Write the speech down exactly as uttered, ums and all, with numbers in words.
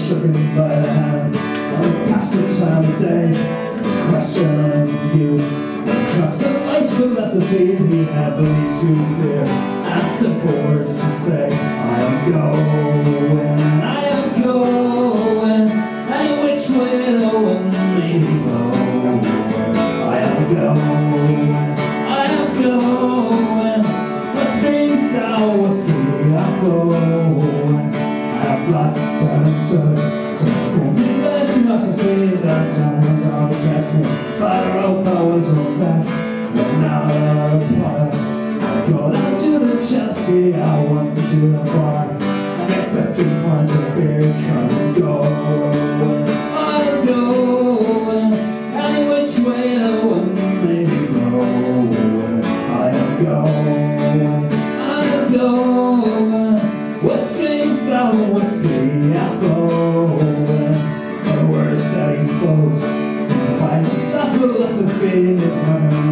shook him by the hand. I passed the time of day, question on his youth. Cups of ice philosophies he had beliefs too clear, and simple words to say. I am going, I am going, any which way the wind may be blowing. I am going, I am going, but things I will see are flowing. I have blood burning touch, so don't be less philosophies that time ago catch me. By the rope I was all set, but now I'm apart. I go down to the Chelsea, I went to the bar. I get fifteen points of beer, cause I'm going, I'm going, any which way the wind may be blowing. I am going, I am going, with strings of whiskey I'm flowing. The words that he spoke, since I find philosophy is one of